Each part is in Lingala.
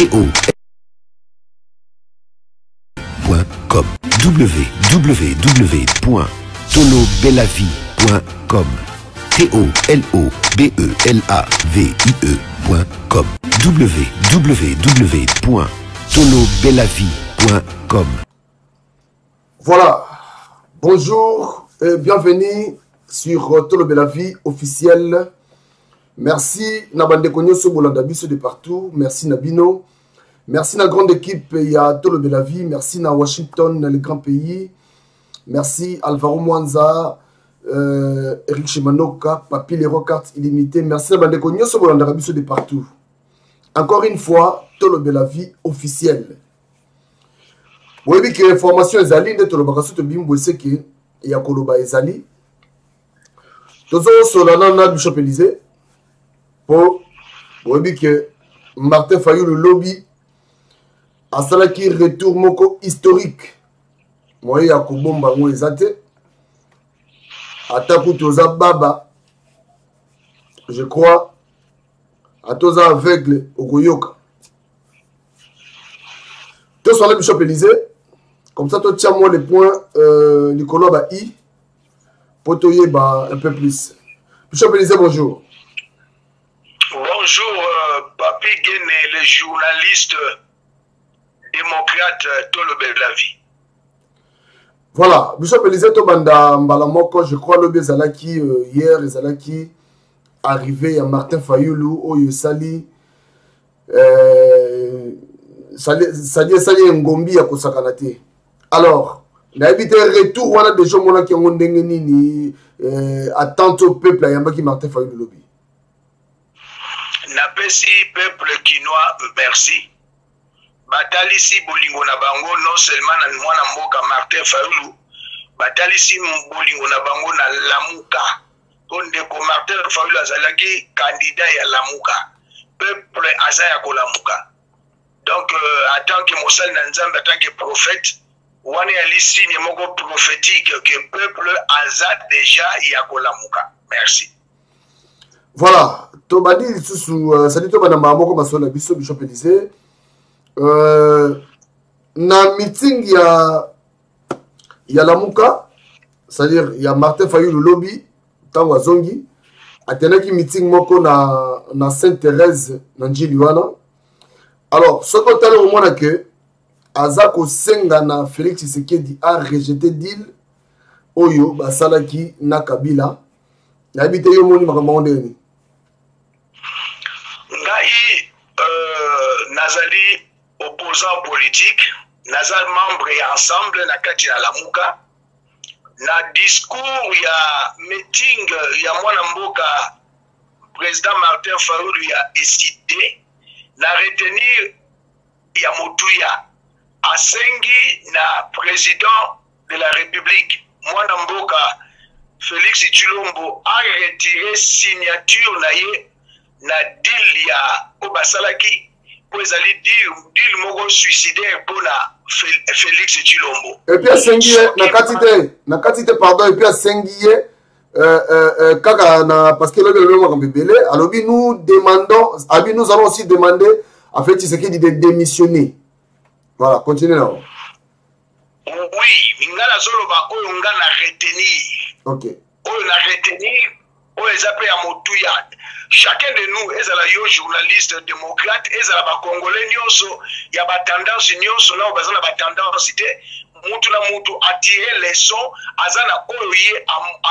TOLOBELAVIE.com www.tolobelavie.com TOLOBELAVIE.com www.tolobelavie.com. Voilà, bonjour et bienvenue sur Tolobelavie officiel. Merci Nabande Konyo Sobolanda Biso de partout, merci Nabino, merci na grande équipe ya Tolobelavie, merci na Washington, na le grand pays, merci Alvaro Mwanza, Eric Chemanoka, Papi Lero Carte Illimitée, merci Nabande Konyo Sobolanda Biso de partout. Encore une fois, Tolobelavie officiel. Vous voyez que l'information est allée, Tolobakasu Bimbo c'est que ya Koloba ezali. Tozo Solana Bishop Élysée. Vous voyez que Martin Fayulu lobby a salaki retour moko historique. Moi ya Kobomba ngo ezate. Ataku toza baba. Je crois à toza aveugle okoyoka. Tous sur le Bishop Élysée. Comme ça, toi, tiens-moi les points, Nicolas Bahi, pour te y un peu plus. Bishop Élysée, bonjour. Bonjour, Papi Guéné, le journaliste démocrate Tolobelavie. Voilà, Bishop Élysée, Tobanda Mbalamoko, je crois, le Zalaki, hier, Zalaki, arrivé à Martin Fayulu, Oyo Sali, Sali Ngombi à Kosakanate. Alors, l'habité retour, on a des gens qui ont ni attente au peuple, il y a qui Martin Fayulu lobby. Napesi peuple quinois, merci. Batalisi bolingo na bango non seulement na mwana mboka Martin Fayulu, batalisi bolingo na bango na Lamuka. Ondeko Martin Fayulu azalaki candidat ya Lamuka. Peuple azaya ko Lamuka. Donc, en tant que Moussal Nanzambe, en tant que prophète, on a les signes prophétiques que le peuple azad déjà Yakolamuka. Merci. Voilà. Tobadi, ça dit Tobana Mamoko Masola Biso, Bishop Élysée. Na meeting, il y a Lamuka, c'est-à-dire il y a Martin Fayulu lobby, Tango Zongi. Atenaki meeting moko na Sainte-Thérèse, Nanjiliwana. Alors, ce qu'on a au moins que Azako Sengana Félix Tshisekedi a rejeté deal Oyo Basalaki Nakabila. N'habite yo moni makamondeni. Ngai nazali opposant politique, nazal membre et ensemble na kati na Lamuka. Na discours ya meeting ya mwana mboka président Martin Fayulu ya décidé na retenir ya Motuya asengi na président de la République mwana mboka Félix Tshilombo a retiré signature na ye na deal ya Obasalaki pour ezali deal moko suicidaire pour na Félix Tshilombo. Et puis asengi na katite pardon et puis asengi kaka na parce que le alors nous demandons nous allons aussi demander à Félix Tshisekedi de démissionner. Voilà, continuez là. Oui, ngala zoloba oyo ngana retenir. OK. Oyo na retenir, oyo zape ya Motuya. Chacun de nous ezala yo journaliste démocrate, ezala ba congolais nyonso ya ba tendance nyonso na bazana ba tendance te. Mutu na mutu attirer les sons azana oyo ye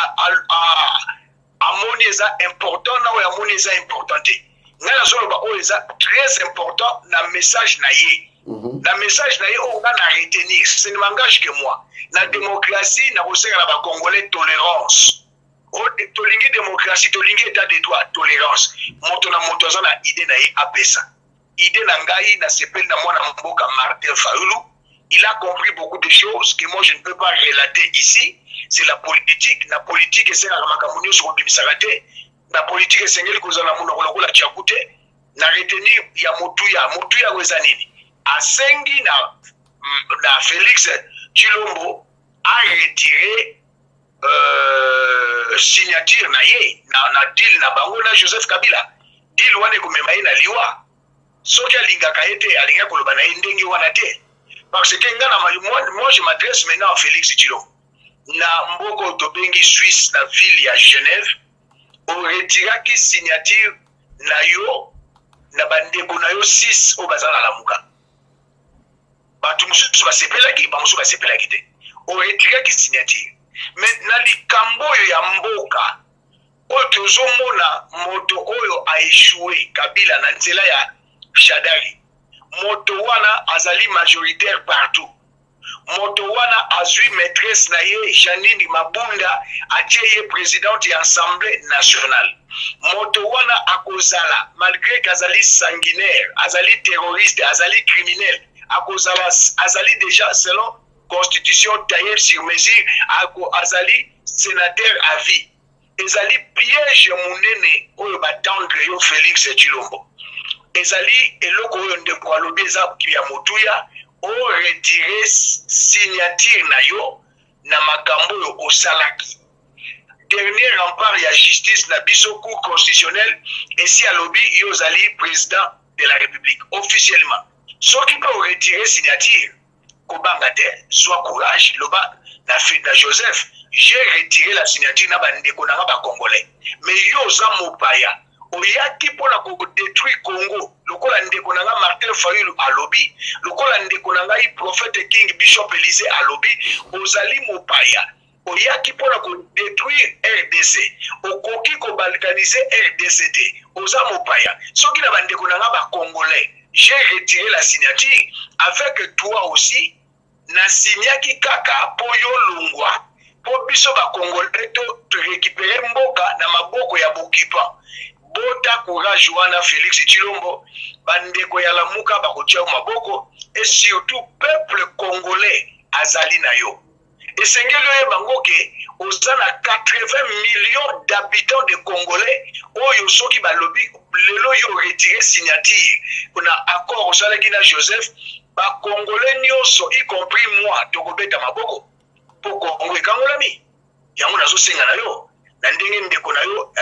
amoni eza important na oyo amoni eza important te. Ngala zoloba oyo eza très important na message na ye. La message na ye on a retenir, ce ne m'engage que moi. La démocratie na koseka na ba congolais tolérance. O tolingi démocratie, tolingi état de droit, tolérance. Moto na moto azana idée na ye apesa. Idée na ngai na sepel na mwana mboka Martin Fayulu. Il a compris beaucoup de choses que moi je ne peux pas relater ici. C'est la politique. La politique c'est la makamunyo sur bimisarate. La politique c'est ngeli kozana muna kolokola chiakute. Na retenir ya Motuya wezanini. Asengi na Félix Tshilombo a retiré signature na ye na deal na bango na Joseph Kabila. Deal wane kumema ye na liwa. soki alingaka ye te alinga koloba na ye ndenge wana te parce que moi je m'adresse maintenant à Félix Tshilombo na mboko tobengi Suisse na ville ya Genève oretiraki signature na yo na bandeko na yo 6 o bazala lamuka batu mususu basepelaki bamususu basepelaki te oretiraki signature mais na likambo oyo ya mboka oyo tozomona moto oyo a échoué Kabila na nzela ya Shadari moto wana azali majoritaire partout moto wana azui maîtresse na ye Janine Mabunda atie ye présidente ya Assemblée nationale moto wana akozala malgré qu'azali sanguinaire azali terroriste azali criminel akozala azali déjà selon constitution taillée sur mesure azali sénateur à vie ezali piège munene oyo batendre yo Félix Tshilombo ezali eloko oyo ndeko alobi eza ya motuya o retirer signature na yo na makambo yo osalaki dernier rempart ya justice na biso cour constitutionnelle esi alobi yo zali président de la république officiellement soki pe o retirer signature kobanga te soit courage loba na Joseph j'ai retiré la signature na bandeko na ba congolais mais yo za mopaya oyaki pona ko détruire Congo lokola ndeko na Martin Fayulu alobi lokola ndeko na prophète King Bishop Élysée alobi ozali mopaya oyaki pona ko détruire RDC okoki ko balkaniser RDC te oza mopaya soki na bandeko na ba congolais j'ai retiré la signature avec toi aussi na signaki kaka po yo lungwa po biso ba congolais to récupérer mboka na maboko ya bokipa bota courage wana Félix Tshilombo bandeko ya lamuka bakotia maboko et surtout peuple congolais azali na yo esengeli oyo bangoke osana 80 millions d'habitants de congolais oyo soki balobi lelo yo retirer signature kuna accord osalaki na Joseph ba congolais nyonso y compris moi tokobeta maboko po Congo ekangolami yango nazo senga na yo na ndenge ndeko na yo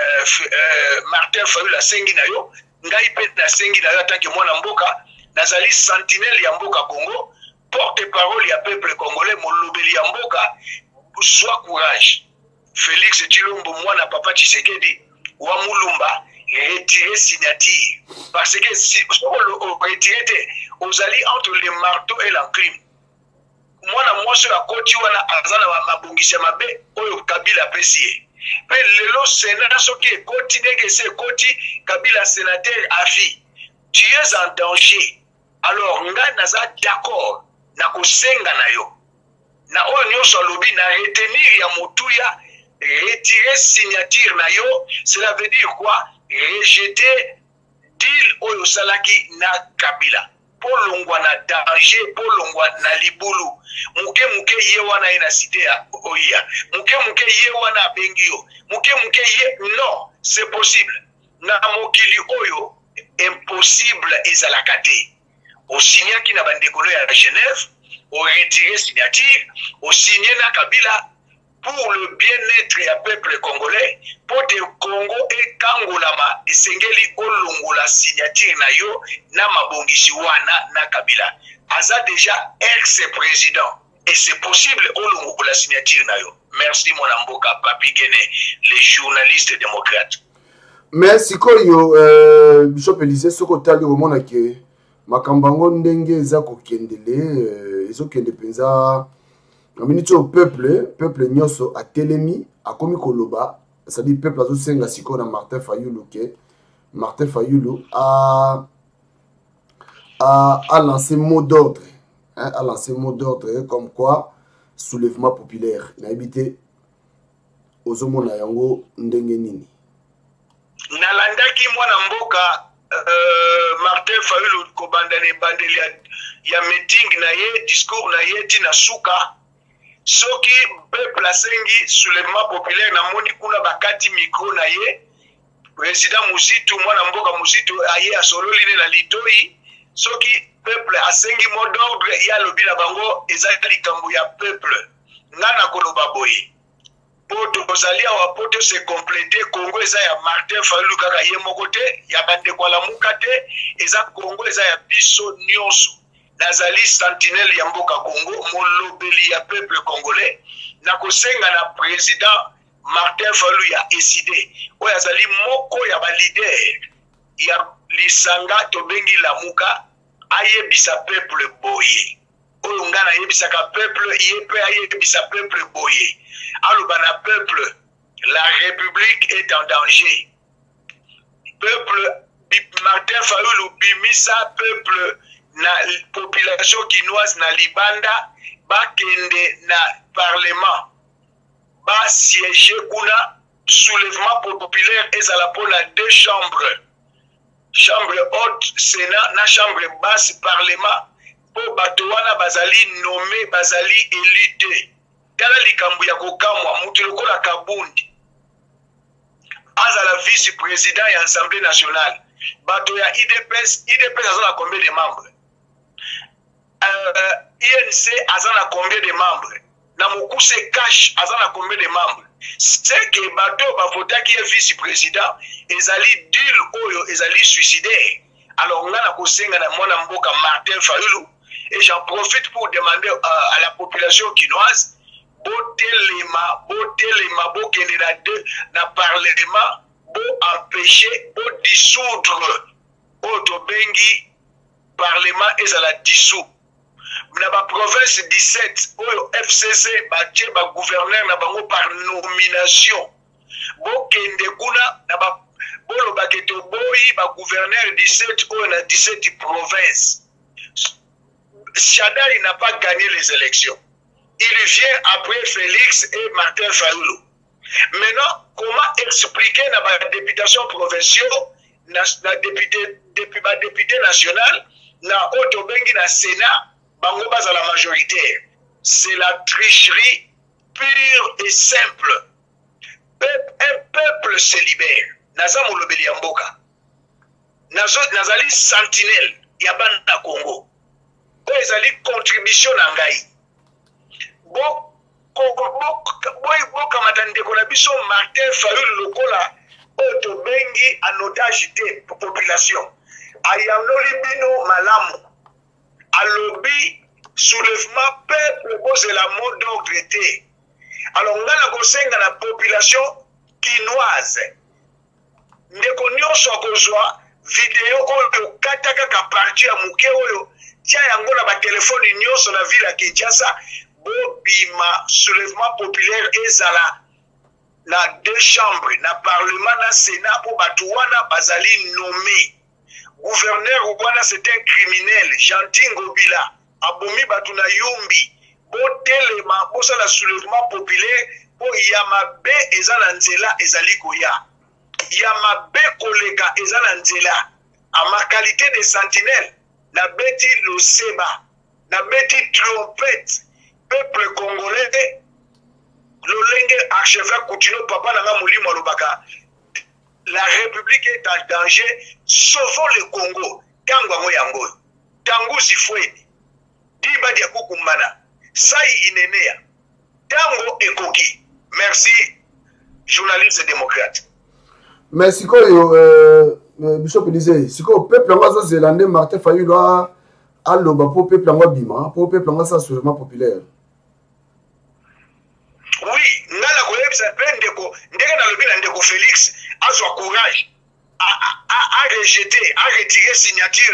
Martin Fayulu asengi na yo ngai pe na sengi na yo atanke mwana mboka nazali sentinelle ya mboka Congo porte-parole ya peuple congolais molobeli ya mboka sois courage Félix Tshilombo mwana papa Tshisekedi wa Mulumba retirer signature parce que si on retirer ozali entre le marteau et l'enclume mwana mwasi ya koti wana azana mabongisi mabe oyo Kabila pesi pe lelo sénat soki ekoti ndenge se ekoti Kabila sénateur à vie tu es en danger alors nga naza d'accord na kosenga na yo na oyo nyonso alobi na retenir ya motuya retirer signature na yo cela veut dire quoi rejeter deal oyo salaki na Kabila polongwa na danger polongwa na libulu muke ye wana ina cité ya oya muke ye wana bengio muke ye non c'est possible na mokili oyo impossible ezalakate o signaki na bandeko ya Genève o retirer signature o signer na Kabila pour le bien-être ya peuple congolais pour te Congo et kangolama esengeli olongola signature na yo na mabongisi wana na Kabila aza déjà ex-président et c'est possible olongola signature na yo. Merci mon amboka Papi Guéné les journalistes démocrates. Merci koyo Bishop Élysée soko tali omona ke makambango ndenge eza kokendele ezokende penza minute au peuple nyonso a telemi a komi koloba c'est-à-dire peuple azo senga siko na Martin Fayulu ke Martin Fayulu a lancé mot d'ordre hein, a lancé mot d'ordre comme quoi soulèvement populaire na habité ozomona yango ndenge nini nalandaki mwana mboka Martin Fayulu kobandane bandeli ya meeting na ye discours na ye tina suka soki peuple asengi soulèvement populaire na moni kuna bakati micro na ye président Muzitu mwana mboka Muzitu aye asololi na litoi soki peuple asengi mot d'ordre ya lobi na bango eza likambo ya peuple ngana koloba boye poto ozalia wa poto se compléter Congo eza ya Martin Fayulu kaka ye moko te ya bande kwa la mukate eza Congo eza ya biso nyonso nazali sentinelle ya mboka Congo molobeli ya peuple congolais na kosenga na président Martin Fayulu ya ECD oyo azali moko ya ba leader ya lisanga tobengi lamuka ayebisa peuple boye oyo ngana yebisaka peuple yepe ayebisa peuple boye aloba na peuple la république est en danger peuple Martin Fayulu bimisa peuple na population guinoise na libanda bakende na parlement ba siège kuna soulèvement populaire ezala pona 2 chambres chambre haute sénat na chambre basse parlement po bato wana bazali nommé bazali élite tala likambo ya kokamwa mutu lokola Kabundi azala vice président ya assemblée nationale bato ya IDPS azana combien de membres INC azana combien de membres na Mokuse Cash azana combien de membres c'est que bato bavotaki ye vice président ezali deal oyo ezali suicidaire alors on a kosenga na mwana mboka Martin Fayulu et j'en profite pour demander à la population quinoise botelema bokende na parlement bo empêcher bo dissoudre otobengi parlement ezala dissous na ba province 17 oyo FCC batie ba gouverneur na bango par nomination bokende kuna na ba bolo baketo boyi ba gouverneur 17 oyo na 17 provinces. Chadari n'a pas gagné les élections. Il vient après Félix et Martin Fayulu. Maintenant, comment expliquer dans la députation provinciale, dans la député national, dans Otobengi, dans le Sénat, bango base à la majorité. C'est la tricherie pure et simple. Un peuple se libère. Naza molobeli ya mboka. Nazali sentinelle ya bana Congo. Ezali contribution na ngai. Bo kamata ndeko na biso Martin Fayulu lokola otobengi en otage te population. Ayamloli bino malamu. Alobi soulèvement peuple c'est la mot d'ordre te. Alors ngana kosenga na population quinoise. Ndeko nyonso akozwa video oyo kataka ka parti ya muke oyo tia yango na ba telefone nyonso na ville ya Kinshasa bobima soulèvement populaire ezala na 2 chambres na parlement na sénat pour batuwana bazali nommé gouverneur wana c'est un criminel Gentil Ngobila abomi batu na yumbi botelema bosala soulèvement populaire po yamabe ezala nzela ezali koya yamabe koleka ezala nzela a ma qualité de sentinelle na beti loseba na beti trompette peuple congolais lolenge archevêque Coutinho papa nanga molimo lobaka la république est en danger sauvons le Congo tango yango tango zifweni diba dia kukumana sai inenea tango ekoki. Merci journaliste et démocrate. Merci koyo Bishop disait siko peuple ngazo zélande Martin Fayulu a loba po peuple ngwa bima po peuple ngwa sa soulèvement populaire. Oui, ngala ko yebisa pendeko ndenge na lobi na ndeko Félix azwa courage a rejeter a retirer signature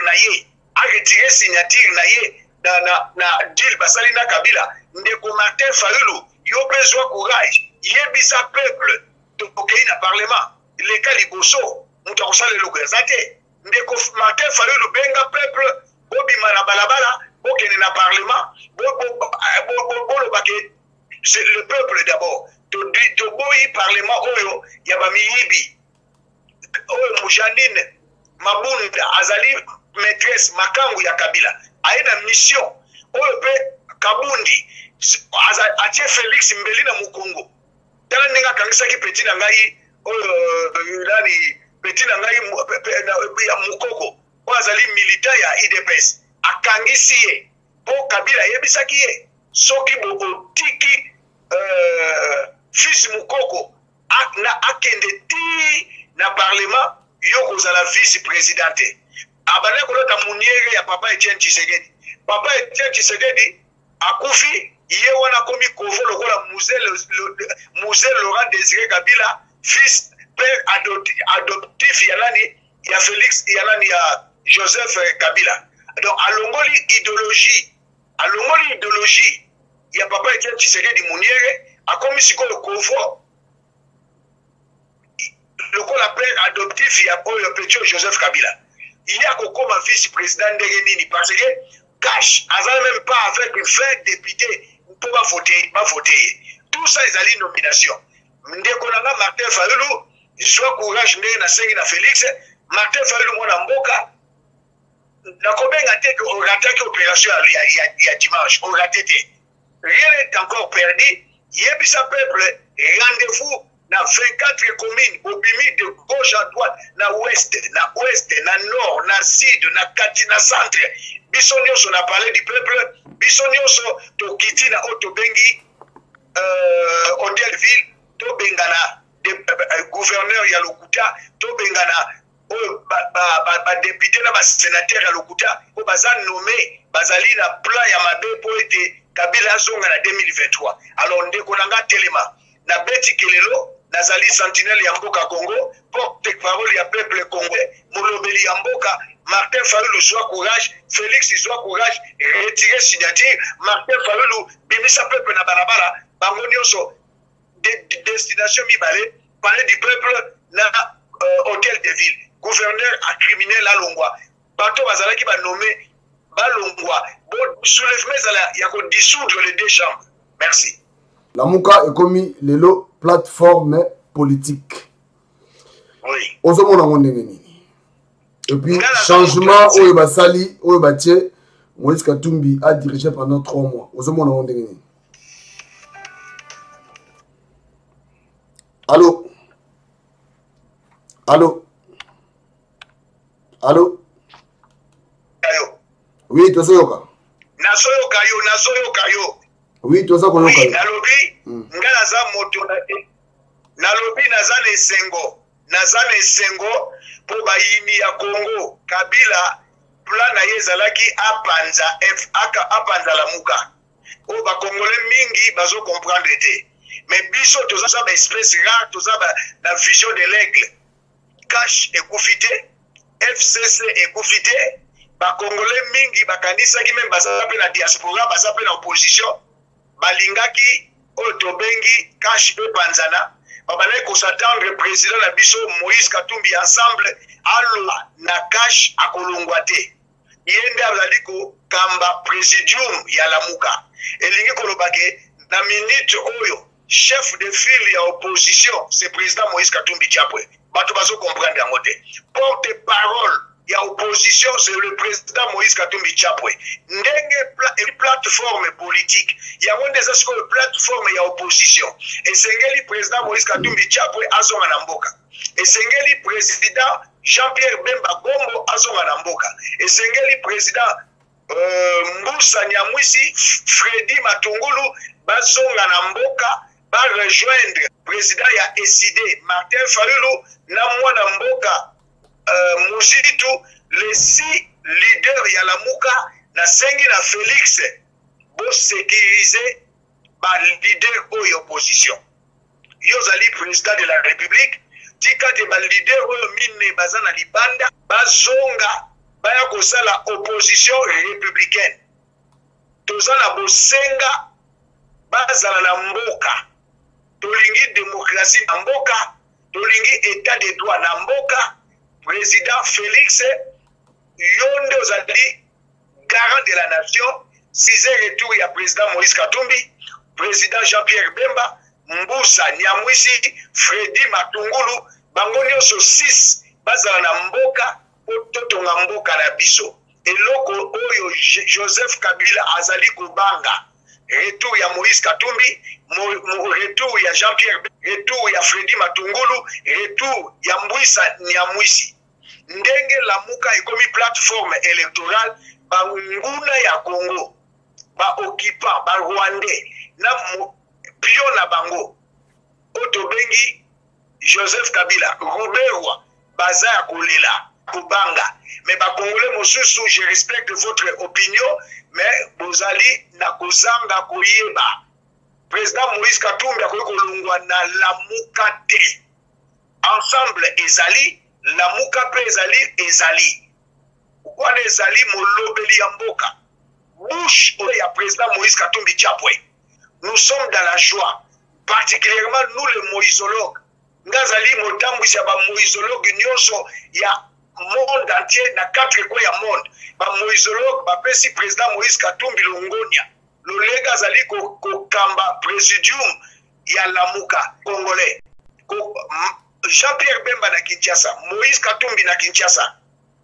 na ye na deal basali na Kabila ndeko Martin Fayulu yo besoin courage yebisa peuple to kokei na parlement le kaliboso muta kosala lokazate ndeko Martin Fayulu benga peuple bobima na balabala bokene na parlement bo bake c'est le peuple d'abord to boyi parlement oyo ya bamiyibi oyo Mujanine Mabunda azali maîtresse makangu ya Kabila aina mission oyo pe Kabundi atie Félix mbeli na Mukongo tala ninga kangisaki petit na ngai nani petit na ngai ya Mukoko azali militaire ya IDPS akangisi ye po Kabila yebisaki ye soki botiki fils Mukoko na akende ti na parlement yoko za la vice-présidente. Abane kolota muniere ya papa Etienne Tshisekedi. Papa Etienne Tshisekedi akufi ye wana komi kovo lokola Musée Laurent Désiré Kabila fils père adoptif yalani ya Félix yalani ya Joseph Kabila. Donc alongoli idéologie ya papa Etienne Tshisekedi muniere akomi sikoyo kovo lokola père adoptif ya oyo petit Joseph Kabila. Il y a comme vice-président de Nini parce que cash, avant même pas avec 20 députés pour pas voter. Tout ça ils allaient nomination. Ndekonanga Martin Fayulu, soit courage ndé na sengi na Félix, Martin Fayulu mona mboka na kobenga te que raté opération ya dimanche, on raté. Rien n'est encore perdu. Yebisa peuple rendez-vous na 24 communes obimi de gauche à droite na ouest na nord na sud na kati na centre biso nyonso na parler du peuple biso nyonso to kiti na otobengi hôtel ville to bengana gouverneur ya lokuta to bengana ba député na ba sénateur ya lokuta ko baza nommé bazali na plan ya mabe po ete Kabila zonga na 2023 alors ndeko nanga telema na beti kelelo Nazali sentinelle ya mboka Congo, porte-parole ya peuple congolais, molobeli ya mboka, Martin Fayulu soit courage, Félix soit courage, retirer signature, Martin Fayulu, bimisa peuple na balabala, bango nyonso, destination mibale, parler du peuple na hôtel de ville, gouverneur a criminel à Longwa, bato bazalaki ba nommé ba Longwa, bon soulèvement zala ya ko dissoudre les deux chambres. Merci. La Mouka est commis le lot plateforme politique. Oui. Et puis, changement au Basali, au Batie, Moïse Katumbi a dirigé pendant 3 mois. Allô? Allô? Allô? Oui, tu sais quoi? Nasoyoka yo. Oui, tu sais quoi? Oui, nalobi, ngala za moto na te. Nalobi naza na esengo po bayini ya Congo. Kabila plan na ye ezalaki apanza lamuka. O ba Congolais mingi bazo comprendre te. Mais biso toza ba espèce rare, toza na vision de l'aigle. Cash ekufite, FCC ekufite, ba Congolais mingi bakanisaki même baza pe na diaspora, baza pe na opposition. Balingaki otobengi Cash pe panzana babale ko s'attendre président na biso Moïse Katumbi ensemble alola na Cash akolongwate yende azali ko kamba presidium ya Lamuka elingi kolobake na minute oyo chef de file ya opposition c'est président Moïse Katumbi Chapwe bato bazo comprendre yango te porte-parole il y a opposition, c'est le président Moïse Katumbi Chapwe. Ndenge plateforme politique. Il y a des aspects de plateforme, il y a opposition. Et c'est le président Moïse Katumbi Chapwe azonga na mboka. Et c'est le président Jean-Pierre Bemba Gombo azonga na mboka. Et c'est le président Mbusa Nyamwisi Freddy Matungulu bazonga na mboka ba rejoindre président ya SID Martin Fayulu na mwana mboka Muzitu, les 6 leaders ya Lamuka na sengi na Félix bo sécuriser ba leader oyo opposition. Yozali président de la République, tika de ba leader oyo mine bazana libanda, bazonga baya kosala opposition républicaine. Tozana bosenga bazala na mboka. Tolingi démocratie na mboka, tolingi état de droit na mboka. Président Félix Yonde Ozali, garant de la nation, 6e retour, il y a président Moïse Katumbi, président Jean-Pierre Bemba, Mbusa Nyamwisi, Freddy Matungulu, Bangonio so 6, Bazala na mboka, Ototonga mboka na biso. Et loko oyo Joseph Kabila Azali Kubanga, retour ya Moïse Katumbi, retour ya Jean-Pierre, retour ya Freddy Matungulu, retour ya Mbusa Nyamwisi. Ndenge Lamuka ekomi plateforme électorale ba nguna ya Congo, ba occupant, ba Rwandais, na pio na bango. Otobengi Joseph Kabila Roberwa baza ya kolela kubanga mais ba congolais mosusu je respecte votre opinion mais bozali na kozanga koyeba président Moïse Katumbi akoki kolongwa na lamuka te ensemble ezali lamuka pe ezali wana ezali molobeli ya mboka bouche ya président Moïse Katumbi Chapwe. Nous sommes dans la joie, particulièrement nous les moïsologues. Ngazali motambwisi ya ba moïsologue nyonso ya monde entier na 4 coins ya monde. Ba moïsologue ba pesi président Moïse Katumbi longonia. Lolega zali ko kamba presidium ya lamuka congolais. Jean-Pierre Bemba na Kinshasa, Moïse Katumbi na Kinshasa.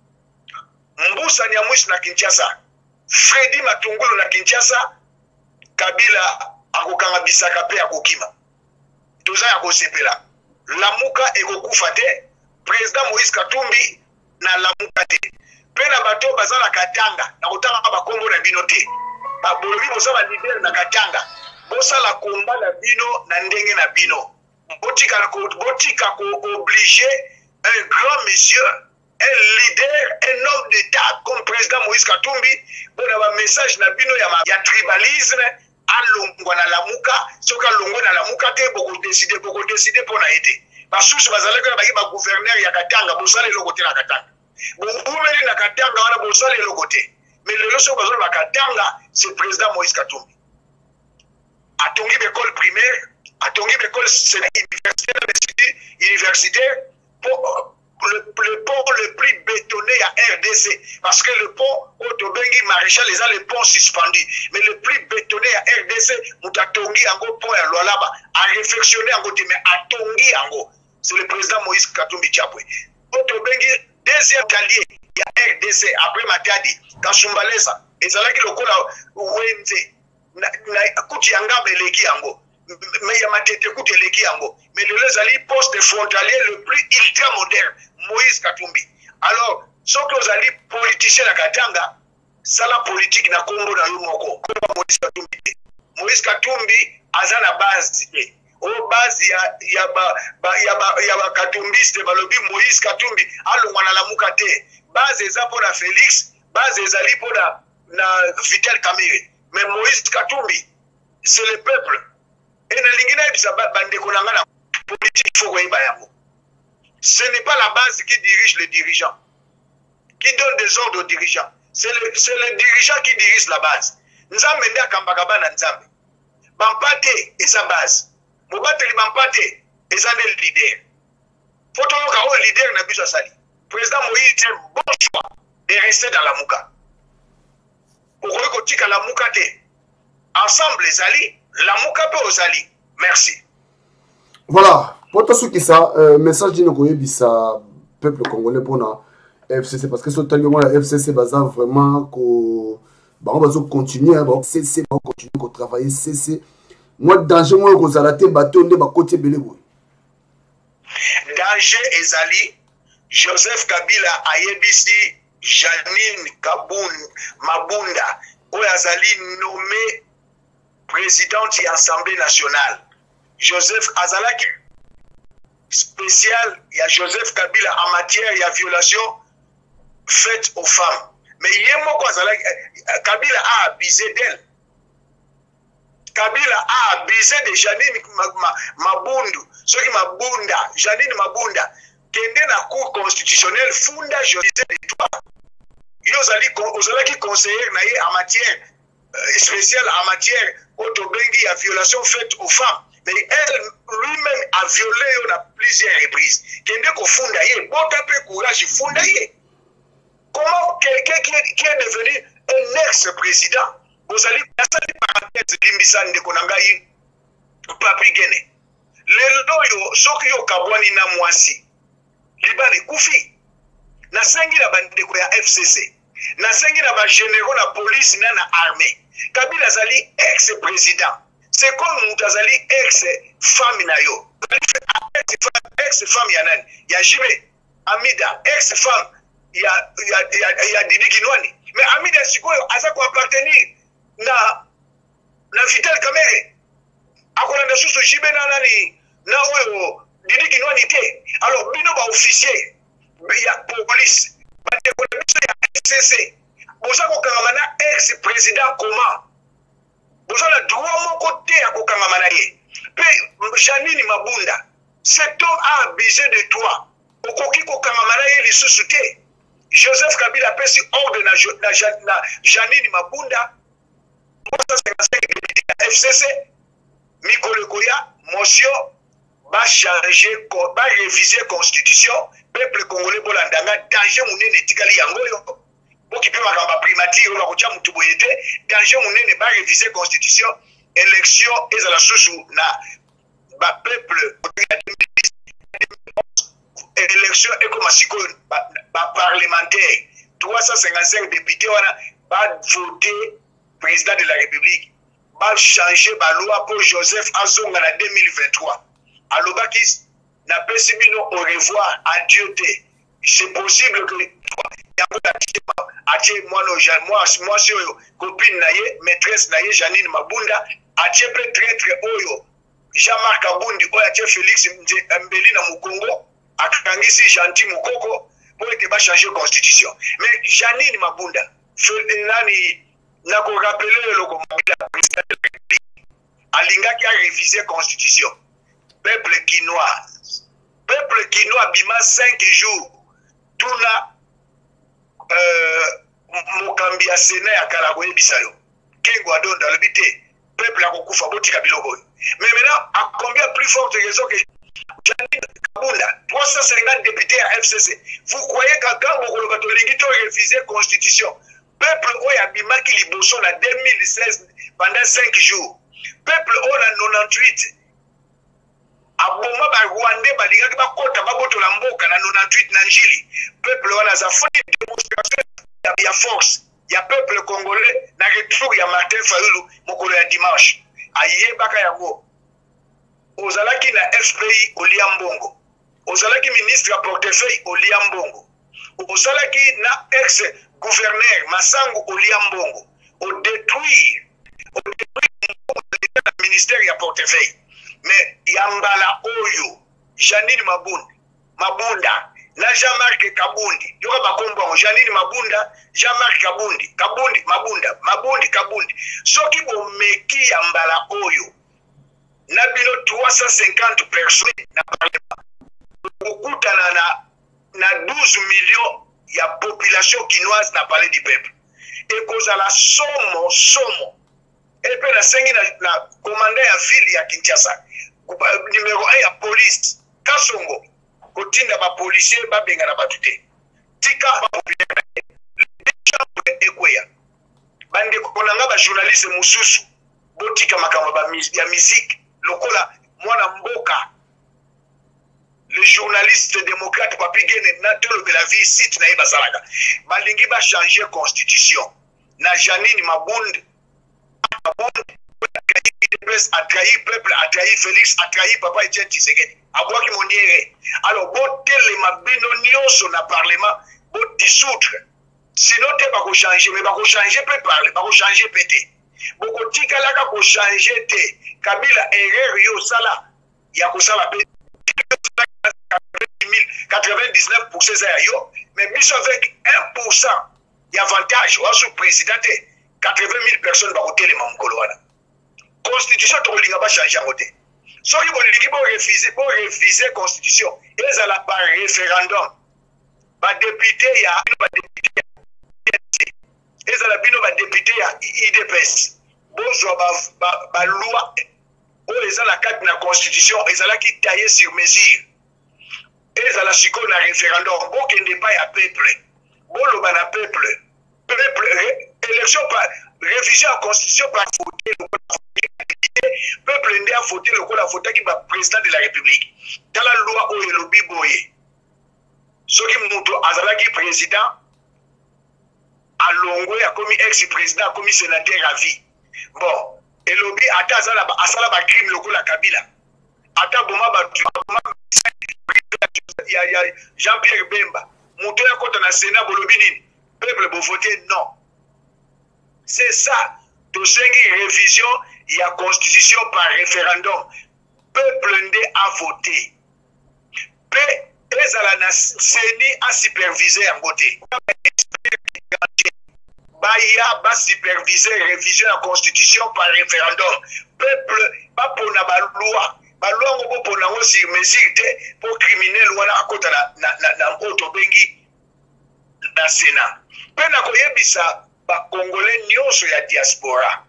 Mbusa Nyamwisi na Kinshasa. Freddy Matungulu na Kinshasa. Kabila akokanga bisaka pe akokima. Toza ya kosepela. Lamuka ekokufa te. Président Moïse Katumbi na lamuka te. Pe na bato bazala Katanga na kotanga bakombo na bino te. Babolobi bosala leader na Katanga. Bosala komba na bino na ndenge na bino. Botika ko obligé un grand monsieur, un leader, un homme d'État comme président Moïse Katumbi, bon un message na bino ya tribalisme alongwa na lamuka, soka longwa na lamuka te boko décider pour na été. Basusu bazalaka baki ba gouverneur ya Katanga, bosala lokote na Katanga. Boumeli na Katanga wana bosala lokote. Mais le loso bazala ba Katanga, c'est président Moïse Katumbi. Atongi l'école primaire, atongi l'école universitaire pour le pont le plus bétonné à RDC. Parce que le pont, Otobengi Maréchal, les a le pont suspendu. Mais le plus bétonné à RDC, Moutatongi Ango pont à Lualaba, a réflexionné Ango, mais à Tongi Ango. C'est le président Moïse Katumbi Chapwe. Otobengi, deuxième allié, il y a RDC, après Matadi, Kasumbalesa, et ça là qui le colle à Wenze. Kuti yanga beleki yango mais ya matete kuti eleki yango mais le zali poste frontalier le plus ultra moderne Moïse Katumbi. Alors ce que zali politicien na Katanga sala politique na kombo na yomoko Moïse Katumbi. Moïse Katumbi azana base o base ya ba Katumbiste balobi Moïse Katumbi alongwa na lamuka te base eza pona Félix base ezali pona na Vital Kamerhe. Mais Moïse Katumbi, c'est le peuple. Et la politique, ce n'est pas la base qui dirige les dirigeants, qui donne des ordres aux dirigeants. C'est le dirigeant qui dirige la base. Nous avons mené à Kambakaba na Nzambe. Bampate est sa base. Mobateli Bampate est sa leader. Faut que le leader n'a plus à sali. Président Moïse est un bon choix de rester dans la Mouka. Ensemble les alliés, la Mouka peut aux alliés. Merci. Voilà. Pour tout ce qui ça, message d'une Bisa, peuple congolais pour la FCC, parce que ce temps la FCC basa vraiment qu'on va continuer, CC va continuer à travailler, CC. Moi, danger, moi, qu'on a raté bateau, on est côté belé. Danger et alliés, Joseph Kabila a ABC. Janine Mabunda, où Azali nommé présidente de l'Assemblée nationale. Joseph Azalaki spécial, il y a Joseph Kabila en matière, il y a violation faite aux femmes. Mais il y a Kabila a abusé d'elle. Kabila a abusé de Janine Mabundu. Ceux qui Mabunda, Janine Mabunda, qui est dans la cour constitutionnelle, funda je disais de toi. Ozalaki conseiller en matière spéciale en matière Otobengi à violation faite aux femmes. Mais elle lui-même a violé à plusieurs reprises. Kende ko funda ye, bon tapé courage funda ye. Comment quelqu'un qui est devenu un ex-président, Ozali pasali parenthèse limbisane de konangai papi gene. Lelo yo soki yo kabwani na mwasi. Libale kufi. Na sengi na bandeko ya FCC. Na sengi na ba généraux na police na armée. Kabila zali ex-président. C'est comme Moutazali ex-femme na yo. Ex-femme ya nani? Ya Jimé. Amida ex-femme ya Didi Kinwani. Mais Amida sikoyo aza ko appartenir na Vital Kamerhe. Akolanda susu Jimé na nani na oyo Didi Kinwani te. Alors bino ba officier ya police ba de biso ya FCC boza ko kangamana ex président comment boza la droit moko te ya ko kangamana ye pe Janine Mabunda cet homme a abusé de toi okoki ko kangamana ye lisusu te. Joseph Kabila pesi ordre na Janine Mabunda 355 députés à FCC Mikolo Koya motion va changer va réviser constitution peuple congolais bolandanga danger munene tikali yango yo boki pe makamba primature ba kocha mutu boyete danger munene va réviser constitution élection ezala susu na ba peuple élection ekomasiko ba parlementaire 355 députés wana va voter président de la République va changer la loi pour Joseph Azonga en 2023. Alobakis n'a pas si bien au revoir, adieu. C'est possible que moi, copine naye, maîtresse naye, Janine Mabunda, atie peut-être Oyo, Jean-Marc Abundi, Oyo Félix Mbeli na Mukongo, Akangisi Gentil Mukoko, pour que changer la constitution. Mais Janine Mabunda, n'a qu'on rappelé le président de la République. Alinga qui a révisé la constitution. Peuple quinois bima 5 jours. Tout là, Mokambi a séné à Kalagoye Bissayo. Kengo Adon dans le bité. Peuple a beaucoup faboti Kabilogo. Mais maintenant, à combien plus forte raison que Janine Kabunda, 350 députés à FCC. Vous croyez qu'à Gambo Kolobatolingito a révisé la constitution? Peuple Oya Bimaki Liboso en 2016 pendant 5 jours. Peuple Oya 98. Aboma ba Rwandais balingaki ba kota ba boto la mboka na 98 na njili. Peuple Oya za foni démonstration ya force. Ya peuple congolais na retour ya Martin Fayulu mokolo ya dimanche. Aye baka yango. Ozalaki na FPI Oliambongo. Ozalaki ministre à portefeuille Oliambongo. Ozalaki na ex gouverneur Massango Oliambongo au détruire le ministère ya portefeuille. Mais Yambala Oyo, Janine Mabunda, na Jean-Marc Kabundi, yoka bakombo Janine Mabunda, Jean-Marc Kabundi, Mabundi Kabundi. Soki bo meki Yambala Oyo, na bino 350 personnes na parlement. Okuta na 12 millions ya population quinoise na parler du peuple. Et cause à la somme. Et puis la 5 na commandant ya ville ya Kinshasa. Numéro 1 ya police. Kasongo. Kotinda ba policier ba benga na batute. Tika ba populaire. Le ekweya. Bande konanga ba journaliste mususu. Botika makamba ba ya musique. Lokola mwana mboka. Le journaliste démocrate Papi Gene Natolo de la vie site na Ibasalaga. Balingi ba changer constitution. Na Janine Mabunda a trahi peuple, a trahi Félix, a trahi Papa Etienne Tshisekedi. Abwaki Moniere. Alors bon tele mabino nyonso na parlement, bon dissoudre. Sinon te ba ko changer, mais ba ko changer peut parler, ba ko changer pété. Boko tika la ka ko changer te. Kabila erreur yo sala. Ya ko sala pété. 99% ça yo, mais bis avec 1% d'avantage ou sous président 80 000 personnes vont voter les Mongolois. Constitution to linga ba changer voter. So ki bo lingi bo refuser constitution, ils alla par référendum. Ba député ya ils alla bino ba député ya IDPS. Bonjour ba loi o les alla carte na constitution, ils alla qui tailler sur mesure. Et à la chico na référendum, bon qui n'est pas à peuple, bon le ban à peuple, élection par révision à constitution par voter, peuple n'est à voter le coup la voter qui va président de la République. Dans la loi où il lobby boye, ce qui montre à qui président, à Longo a commis ex-président, a commis sénateur à vie. Bon, et lobby à Asala crime le coup la Kabila, à Taboma il y a Jean-Pierre Bemba, monter à côté dans Sénat, Bolobini, peuple va voter non. C'est ça, de 5 révision, il y a constitution par référendum. peuple nde a voté pe ezala na seni a superviser yango te baya ba superviser révision la constitution par référendum peuple ba pona ba loi ngo pona ngo sur mesure te pour criminel wana akota na oto bengi na Sénat pe na koyebisa ba congolais nyonso ya diaspora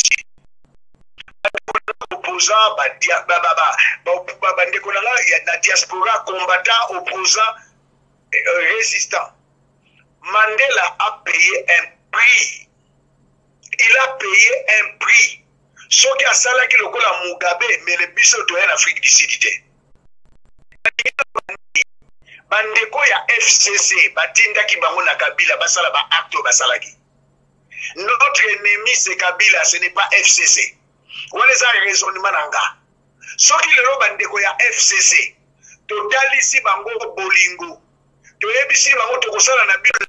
opposant ba ndeko na la diaspora combattant opposant résistant. Mandela a payé un prix. Il a payé un prix. Ce qui a sala qui le cola Mugabe mais le biso to en Afrique du Sud té. Bandeko ya FCC batinda ki bango na Kabila basala ba acte basala ki. Notre ennemi c'est Kabila, ce n'est pas FCC. On les a raisonnement nanga. Ce qui le bandeko ya FCC totali si bango bolingo. To ebisi bango to kosala na bilo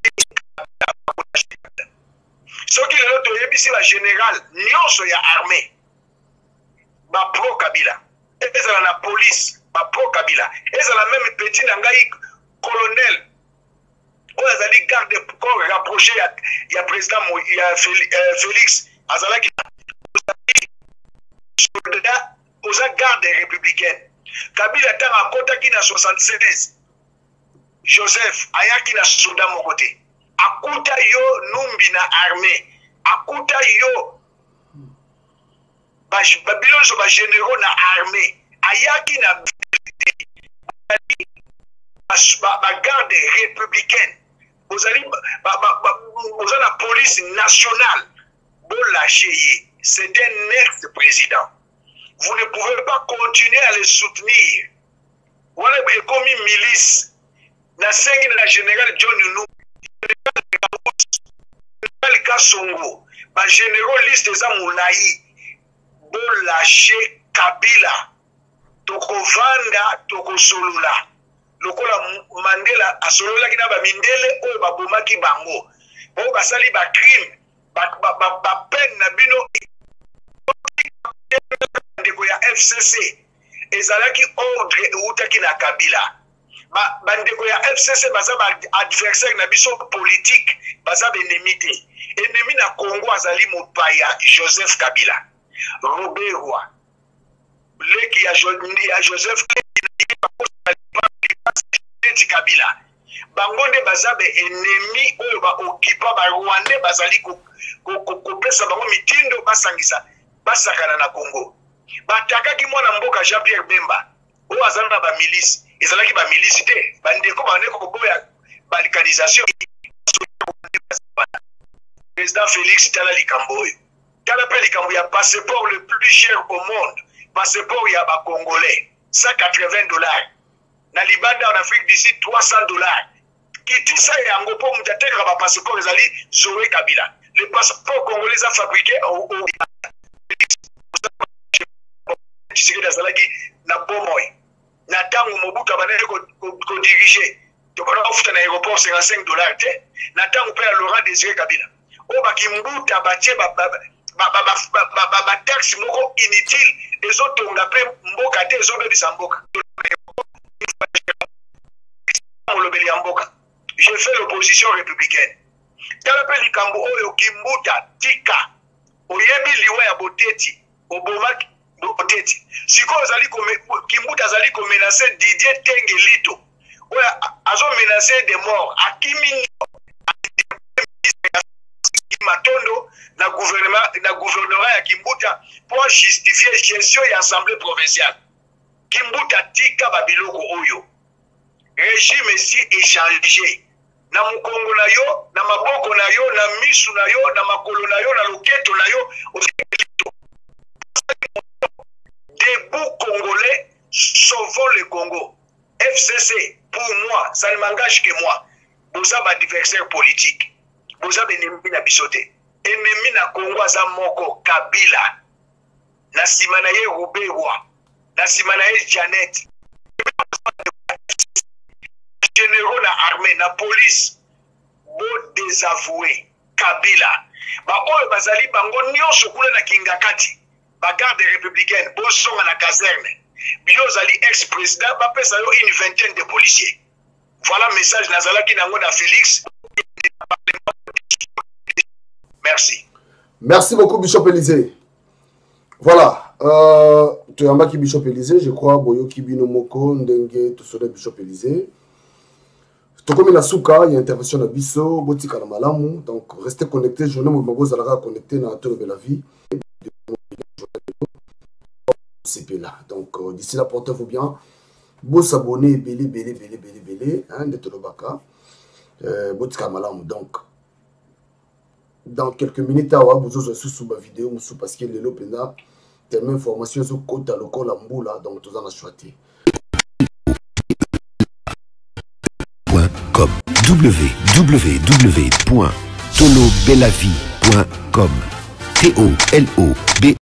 ce qui le to ebisi la général nyonso ya armée ba pro Kabila. Ezala na police ba pro Kabila. Ezala même petit nangai colonel. On a dit garde corps rapproché ya président ya Félix Azalaki aux gardes républicaines. Kabila tanga kota ki na 76. Joseph ayaki na soda mokote. Akuta yo numbi na armée. Akuta yo Babylon so ba généraux na armée. Ayaki na ba garde républicaine. Vous allez la police nationale. Bon lâcher. C'est un ex-président. Vous ne pouvez pas continuer à les soutenir. Voilà comme une milice. Na sengi na général John Nuno, général Kassongo, ba généraliste des Amoulaï, bon lâcher Kabila, toko vanda, toko solula. Lokola Mandela a solula ki na ba mindele o ba bomaki bango. Bo ba sali ba crime, ba peine na bino ndeko ya FCC ezalaki ordre utaki na Kabila. Bandeko ya FCC baza ba adversaire na biso politique baza ennemi te. Ennemi na Congo azali mopaya Joseph Kabila. Robert Roy. Leki ya Joseph Kabila. Bango nde baza be ennemi oyo ba okipa ba Rwanda bazali ko pesa bango mitindo basangisa basakana na Congo. Batakaki mwana mboka Jean-Pierre Bemba. O azana ba milice. Ezalaki ba milice te. Bandeko baneko boya balkanisation. Président Félix Tala Likamboyo. Tala pe Likamboyo a passeport le plus cher au monde. Passeport ya ba Congolais. $180. Na Libanda en Afrique du Sud $300. Kitisa yango po mtateka ba passeport ezali Zoé Kabila. Le passeport congolais a fabriqué au Tshisekedi azalaki na bomoy na tango Mobutu abanele ko diriger to kana ofuta na aéroport $55 te na tango pe Laurent Désiré Kabila o bakimbuta batie ba taxe moko inutile ezotonga pe mboka te ezobebisa mboka molobeli ya mboka. J'ai fait l'opposition républicaine tala pe likambo oyo kimbuta tika oyebi liwa ya boteti obomaki boteti siko azali kimbuta azali ko menacer Didier Tengelito oya azo menacer de mort akimi matondo na gouvernement ya Kimbuta pour justifier gestion ya assemblée provinciale. Kimbuta tika babiloko oyo régime si échangé na mukongo na yo na maboko na yo na misu na yo na makolo na yo na loketo na yo. Debout congolais, sauvons le Congo. FCC, pour moi, ça ne m'engage que moi. Vous avez un adversaire politique. Vous avez un ennemi na bisoté. Ennemi na Congo za moko Kabila. Na simanaye Rubewa. Na simanaye Janet. Généraux na armée, na police. Bo désavoué Kabila. Ba oyo bazali bango nyonso kule na Kingakati. bagarde républicaine bosonga na caserne bio zali ex-président bapesa yo une vingtaine de policiers. Voilà message nazalaki nango na Félix. Merci. Merci beaucoup Bishop Élisée. Voilà, tu as qui Bishop Élisée, je crois Boyo Kibino Moko Ndenge tout seul Bishop Élisée. Tokomi na souka, il y a intervention na biso, botika na malamu, donc restez connectés, journée Mobogo Zalara connecté na Tolo de la vie. C'est là. Donc d'ici là, portez-vous bien. Beau s'abonner, belé, hein, de Tolobaka. Botika malamu, donc. Dans quelques minutes, vous avez sous ma vidéo, parce que le Lopena, tellement information sur Kota Loko Lamboula, donc tout en a choisi. www.tolobelavie.com